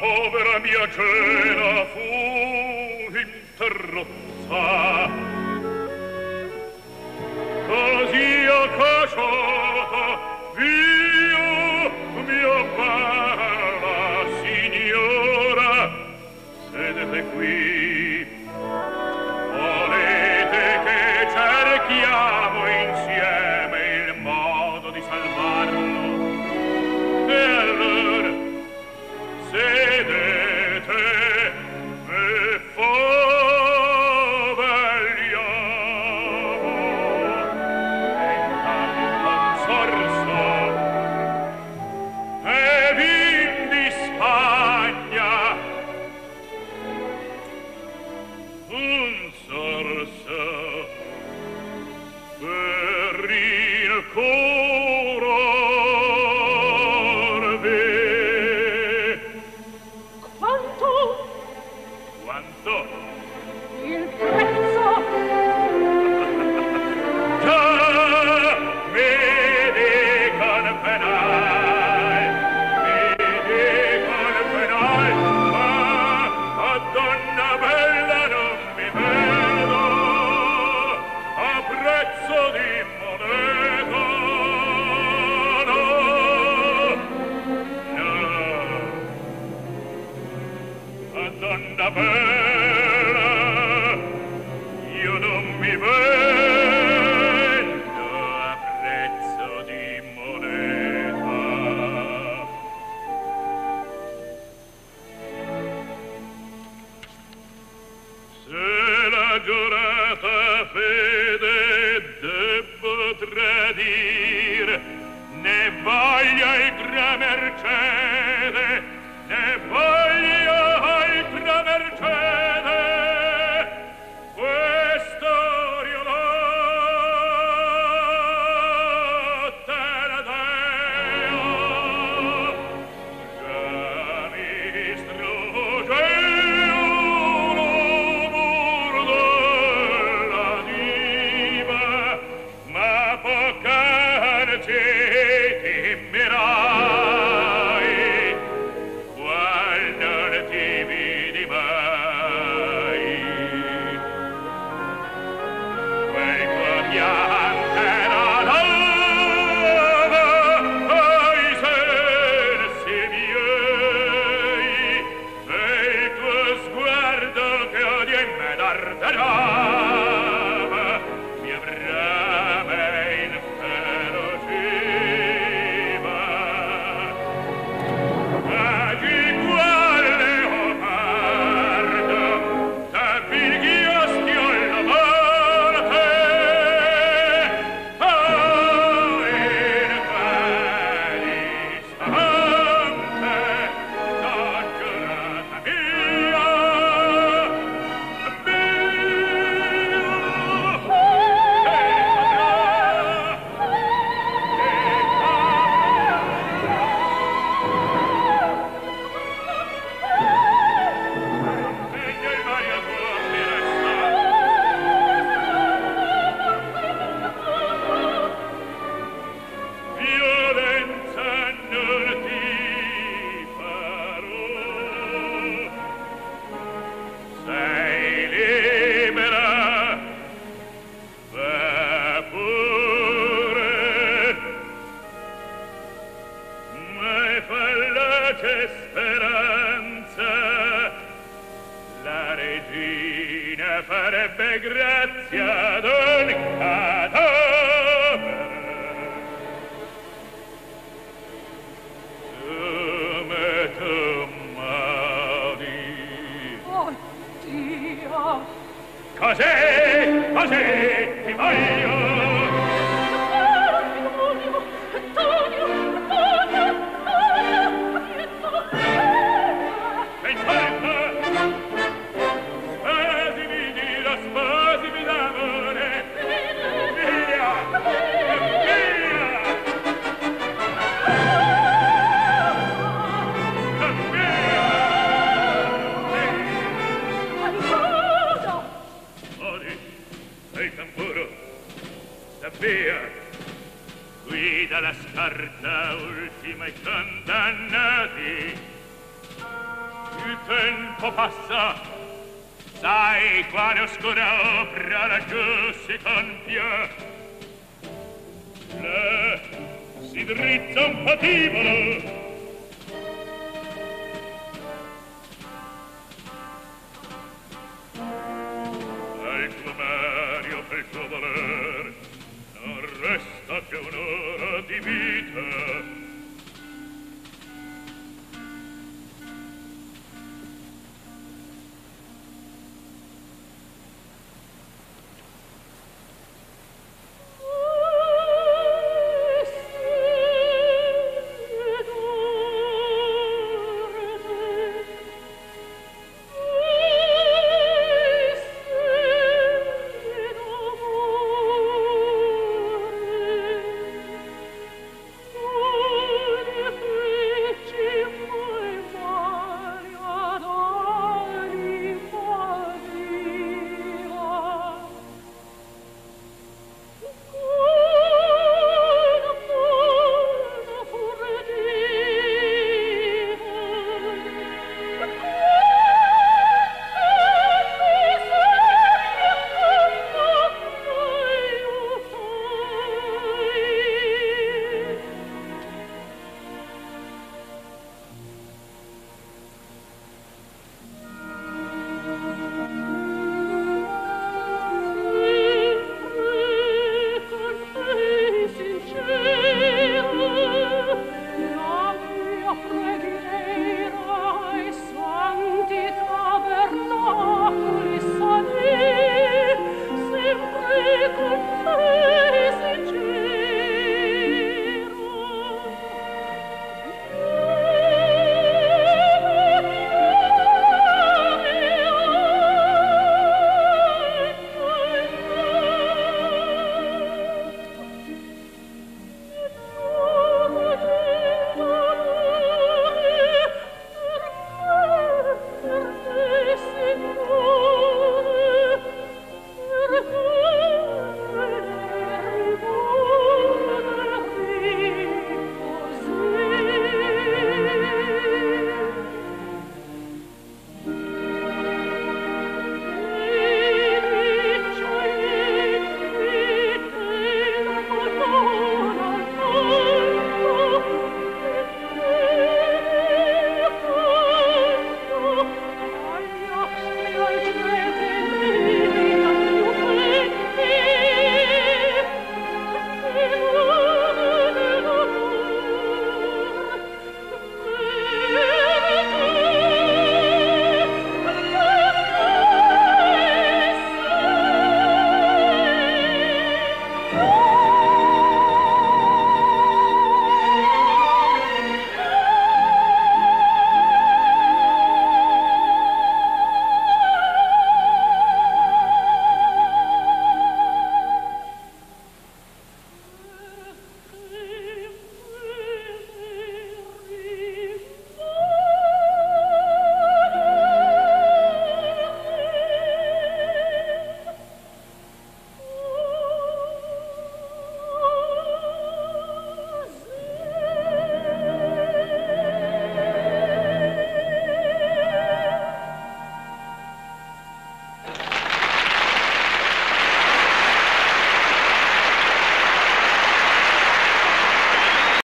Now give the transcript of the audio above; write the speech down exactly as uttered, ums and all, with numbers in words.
povera mia cena fu interrotta. Così ho cacciata via mia bella signora. Sedete qui, volete che cerchiamo insieme il modo di salvarlo? E allora sedete e fovegliamo. E intanto un sorso e vin di Spagna, un sorso per il curorvi. Quanto? Quanto? Il prezzo? Già mi dicono penal, mi dicono penal, ma a donna bella non mi vedo a prezzo di moneta. No, no, a donna bella io non mi vendo a prezzo di moneta. Se la giurata fede debbo tradire, ne voglia altra mercede, ne voglia altra mercede, questo riolotta la dea. Già mi strugge l'umor della diva, ma poc'anzi timmerai qual non ti vidi mai. Quel quotiante la lava ai sensi miei, e il tuo sguardo che odio in me darderava mi avrà inferoceva. Agi quale leopardo, t'avvinghiasti alla morte. Oh, in quali stante t'ho giurata mia, mia, violenza non ti farò. Sei libera, va pure, ma è fallace speranza. La regina farebbe grazia d'un cadavere. Come tu mali. Oh, Dio! Cos'è? Cos'è? Ti voglio! Antonio! Antonio! Antonio! Antonio! Pensa! Spasimi di la spasimi d'amore! Via! Via! Aiuto! Odi, sei tamburo! Via! Guida la scarta ultima i condannati. tempo passa, sai quale oscura opera laggiù si compie. Là si drizza un patibolo